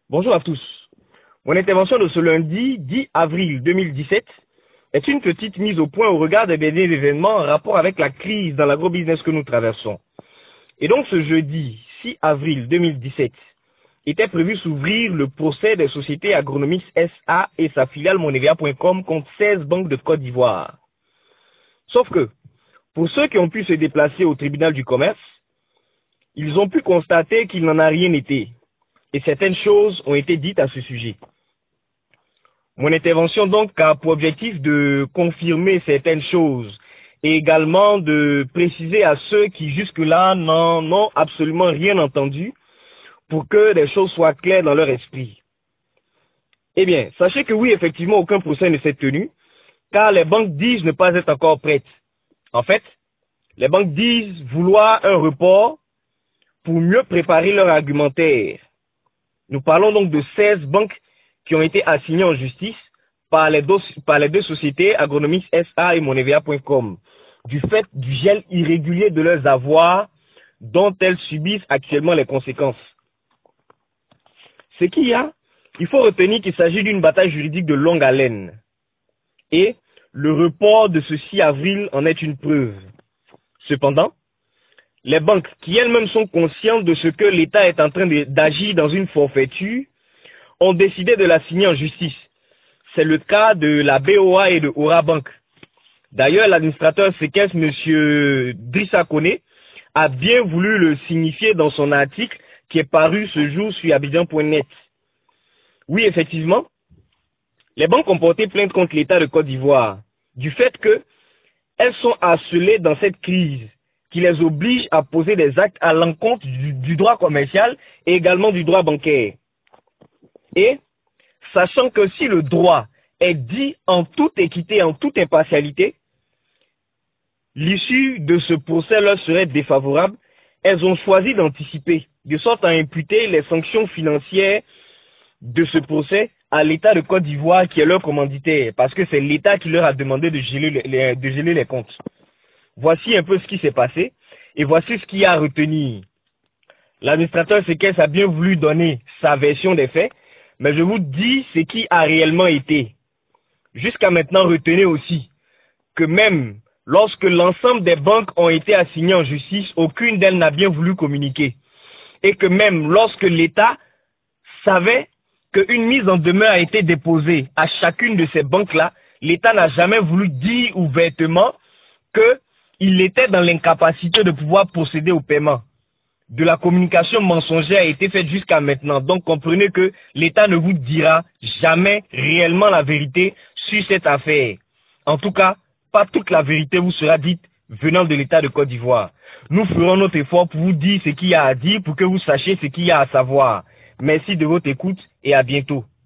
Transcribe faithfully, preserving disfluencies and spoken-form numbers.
Bonjour à tous. Mon intervention de ce lundi dix avril deux mille dix-sept est une petite mise au point au regard des derniers événements en rapport avec la crise dans l'agrobusiness que nous traversons. Et donc ce jeudi six avril deux mille dix-sept était prévu s'ouvrir le procès des sociétés Agronomics S A et sa filiale Monevia point com contre seize banques de Côte d'Ivoire. Sauf que, pour ceux qui ont pu se déplacer au tribunal du commerce, ils ont pu constater qu'il n'en a rien été. Et certaines choses ont été dites à ce sujet. Mon intervention donc a pour objectif de confirmer certaines choses et également de préciser à ceux qui jusque-là n'en ont absolument rien entendu pour que les choses soient claires dans leur esprit. Eh bien, sachez que oui, effectivement, aucun procès ne s'est tenu car les banques disent ne pas être encore prêtes. En fait, les banques disent vouloir un report pour mieux préparer leur argumentaire. Nous parlons donc de seize banques qui ont été assignées en justice par les deux, par les deux sociétés Agronomics S A et Monevia point com du fait du gel irrégulier de leurs avoirs dont elles subissent actuellement les conséquences. Ce qu'il y a, il faut retenir qu'il s'agit d'une bataille juridique de longue haleine. Et le report de ce six avril en est une preuve. Cependant, les banques, qui elles-mêmes sont conscientes de ce que l'État est en train d'agir dans une forfaiture, ont décidé de la signer en justice. C'est le cas de la B O A et de Aura Bank. D'ailleurs, l'administrateur séquestre, M. Drissa Kone, a bien voulu le signifier dans son article qui est paru ce jour sur Abidjan point net. Oui, effectivement, les banques ont porté plainte contre l'État de Côte d'Ivoire du fait qu'elles sont harcelées dans cette crise qui les oblige à poser des actes à l'encontre du, du droit commercial et également du droit bancaire. Et, sachant que si le droit est dit en toute équité, en toute impartialité, l'issue de ce procès leur serait défavorable, elles ont choisi d'anticiper, de sorte à imputer les sanctions financières de ce procès à l'État de Côte d'Ivoire qui est leur commanditaire, parce que c'est l'État qui leur a demandé de geler les, les, de geler les comptes. Voici un peu ce qui s'est passé et voici ce qu'il y a à retenir. L'administrateur séquestre a bien voulu donner sa version des faits, mais je vous dis ce qui a réellement été. Jusqu'à maintenant, retenez aussi que même lorsque l'ensemble des banques ont été assignées en justice, aucune d'elles n'a bien voulu communiquer. Et que même lorsque l'État savait qu'une mise en demeure a été déposée à chacune de ces banques-là, l'État n'a jamais voulu dire ouvertement que il était dans l'incapacité de pouvoir procéder au paiement. De la communication mensongère a été faite jusqu'à maintenant. Donc comprenez que l'État ne vous dira jamais réellement la vérité sur cette affaire. En tout cas, pas toute la vérité vous sera dite venant de l'État de Côte d'Ivoire. Nous ferons notre effort pour vous dire ce qu'il y a à dire, pour que vous sachiez ce qu'il y a à savoir. Merci de votre écoute et à bientôt.